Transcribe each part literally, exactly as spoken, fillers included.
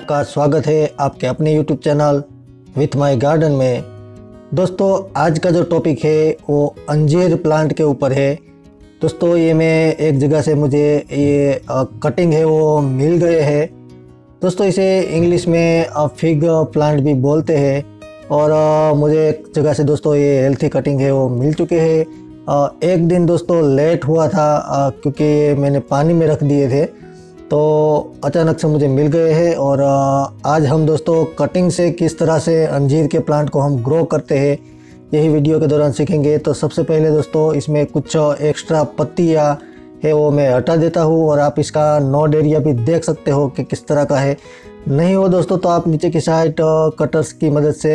आपका स्वागत है आपके अपने YouTube channel with my garden में। दोस्तों आज का जो टॉपिक है वो अंजीर प्लांट के ऊपर है। दोस्तों ये मैं एक जगह से मुझे ये कटिंग है वो मिल गए हैं। दोस्तों इसे इंग्लिश में फिग प्लांट भी बोलते हैं और मुझे एक जगह से दोस्तों ये हेल्थी कटिंग है वो मिल चुके हैं। एक दिन दोस्तों लेट हुआ था क्योंकि मैंने पानी में रख दिए थे, तो अचानक से मुझे मिल गए हैं। और आज हम दोस्तों कटिंग से किस तरह से अंजीर के प्लांट को हम ग्रो करते हैं यही वीडियो के दौरान सीखेंगे। तो सबसे पहले दोस्तों इसमें कुछ एक्स्ट्रा पत्तियाँ है वो मैं हटा देता हूँ और आप इसका नोड एरिया भी देख सकते हो कि किस तरह का है। नहीं हो दोस्तों तो आप नीचे की साइड कटर्स की मदद से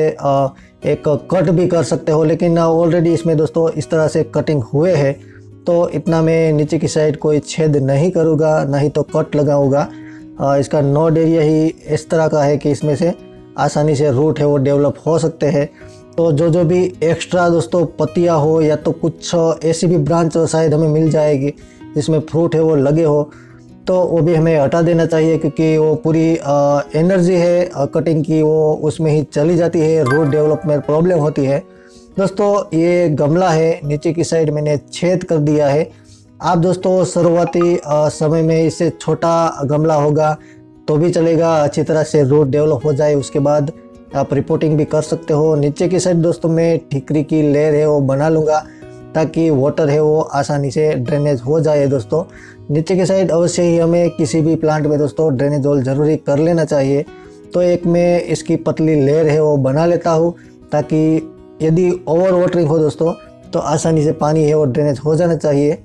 एक कट भी कर सकते हो, लेकिन ऑलरेडी इसमें दोस्तों इस तरह से कटिंग हुए हैं तो इतना मैं नीचे की साइड कोई छेद नहीं करूँगा, नहीं तो कट लगाऊंगा। इसका नोड एरिया ही इस तरह का है कि इसमें से आसानी से रूट है वो डेवलप हो सकते हैं। तो जो जो भी एक्स्ट्रा दोस्तों पत्तियाँ हो या तो कुछ ऐसी भी ब्रांच शायद हमें मिल जाएगी जिसमें फ्रूट है वो लगे हो, तो वो भी हमें हटा देना चाहिए क्योंकि वो पूरी एनर्जी है कटिंग की वो उसमें ही चली जाती है, रूट डेवलपमेंट प्रॉब्लम होती है। दोस्तों ये गमला है, नीचे की साइड मैंने छेद कर दिया है। आप दोस्तों शुरुआती समय में इससे छोटा गमला होगा तो भी चलेगा, अच्छी तरह से रूट डेवलप हो जाए उसके बाद आप रिपोर्टिंग भी कर सकते हो। नीचे की साइड दोस्तों मैं ठिकरी की लेयर है वो बना लूँगा ताकि वाटर है वो आसानी से ड्रेनेज हो जाए। दोस्तों नीचे की साइड अवश्य ही हमें किसी भी प्लांट में दोस्तों ड्रेनेज होल ज़रूरी कर लेना चाहिए। तो एक मैं इसकी पतली लेयर है वो बना लेता हूँ ताकि यदि ओवर वाटरिंग हो दोस्तों तो आसानी से पानी है वो ड्रेनेज हो जाना चाहिए।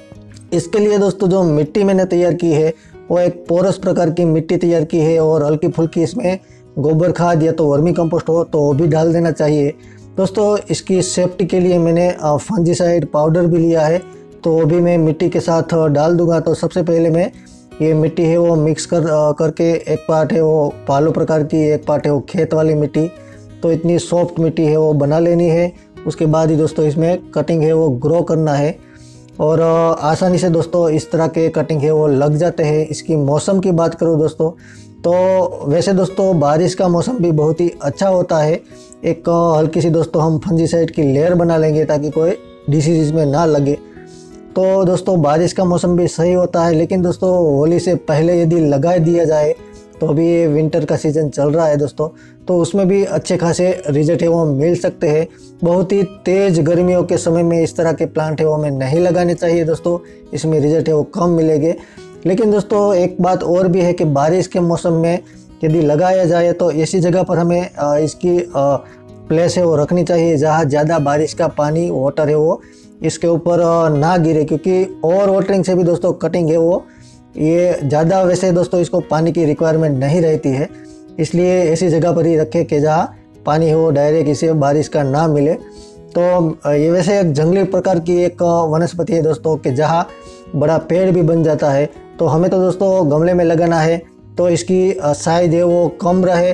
इसके लिए दोस्तों जो मिट्टी मैंने तैयार की है वो एक पोरस प्रकार की मिट्टी तैयार की है और हल्की फुल्की इसमें गोबर खाद या तो वर्मी कंपोस्ट हो तो वो भी डाल देना चाहिए। दोस्तों इसकी सेफ्टी के लिए मैंने फंजीसाइड पाउडर भी लिया है तो वो भी मैं मिट्टी के साथ डाल दूंगा। तो सबसे पहले मैं ये मिट्टी है वो मिक्स कर करके एक पार्ट है वो पालो प्रकार की, एक पार्ट है वो खेत वाली मिट्टी, तो इतनी सॉफ्ट मिट्टी है वो बना लेनी है। उसके बाद ही दोस्तों इसमें कटिंग है वो ग्रो करना है और आसानी से दोस्तों इस तरह के कटिंग है वो लग जाते हैं। इसकी मौसम की बात करूँ दोस्तों तो वैसे दोस्तों बारिश का मौसम भी बहुत ही अच्छा होता है। एक हल्की सी दोस्तों हम फंजीसाइड की लेयर बना लेंगे ताकि कोई डिसीज इसमें ना लगे। तो दोस्तों बारिश का मौसम भी सही होता है, लेकिन दोस्तों होली से पहले यदि लगा दिया जाए तो अभी ये विंटर का सीज़न चल रहा है दोस्तों, तो उसमें भी अच्छे खासे रिजल्ट है वो मिल सकते हैं। बहुत ही तेज़ गर्मियों के समय में इस तरह के प्लांट है वो हमें नहीं लगाने चाहिए दोस्तों, इसमें रिजल्ट है वो कम मिलेंगे। लेकिन दोस्तों एक बात और भी है कि बारिश के मौसम में यदि लगाया जाए तो ऐसी जगह पर हमें इसकी प्लेस है वो रखनी चाहिए जहाँ ज़्यादा बारिश का पानी वाटर है वो इसके ऊपर ना गिरे, क्योंकि ओवर वाटरिंग से भी दोस्तों कटिंग है वो ये ज़्यादा वैसे दोस्तों इसको पानी की रिक्वायरमेंट नहीं रहती है, इसलिए ऐसी जगह पर ही रखें कि जहाँ पानी है वो डायरेक्ट इसे बारिश का ना मिले। तो ये वैसे एक जंगली प्रकार की एक वनस्पति है दोस्तों कि जहाँ बड़ा पेड़ भी बन जाता है। तो हमें तो दोस्तों गमले में लगाना है तो इसकी साइज है वो कम रहे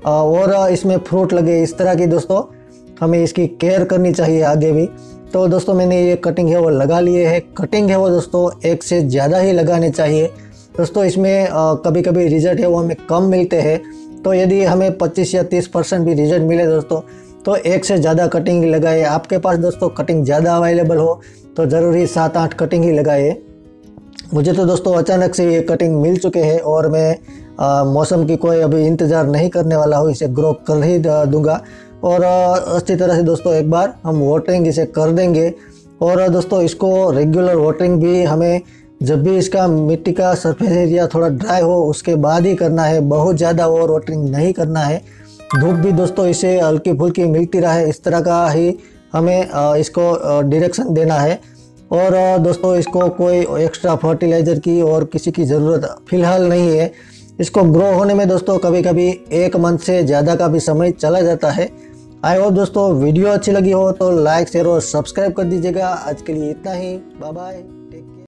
और इसमें फ्रूट लगे, इस तरह की दोस्तों हमें इसकी केयर करनी चाहिए आगे भी। तो दोस्तों मैंने ये कटिंग है वो लगा लिए है। कटिंग है वो दोस्तों एक से ज़्यादा ही लगाने चाहिए दोस्तों, इसमें कभी कभी रिजल्ट है वो हमें कम मिलते हैं। तो यदि हमें पच्चीस या तीस परसेंट भी रिजल्ट मिले दोस्तों तो एक से ज़्यादा कटिंग लगाए। आपके पास दोस्तों कटिंग ज़्यादा अवेलेबल हो तो ज़रूरी सात आठ कटिंग ही लगाए। मुझे तो दोस्तों अचानक से ये कटिंग मिल चुके हैं और मैं आ, मौसम की कोई अभी इंतज़ार नहीं करने वाला हूँ, इसे ग्रो कर ही दूंगा। और अच्छी तरह से दोस्तों एक बार हम वाटरिंग इसे कर देंगे। और दोस्तों इसको रेगुलर वाटरिंग भी हमें जब भी इसका मिट्टी का सरफेस एरिया थोड़ा ड्राई हो उसके बाद ही करना है, बहुत ज़्यादा ओवर वाटरिंग नहीं करना है। धूप भी दोस्तों इसे हल्की फुल्की मिलती रहे, इस तरह का ही हमें इसको डायरेक्शन देना है। और दोस्तों इसको कोई एक्स्ट्रा फर्टिलाइज़र की और किसी की ज़रूरत फ़िलहाल नहीं है। इसको ग्रो होने में दोस्तों कभी कभी एक मंथ से ज़्यादा का भी समय चला जाता है। आई होप दोस्तों वीडियो अच्छी लगी हो तो लाइक शेयर और सब्सक्राइब कर दीजिएगा। आज के लिए इतना ही, बाय बाय।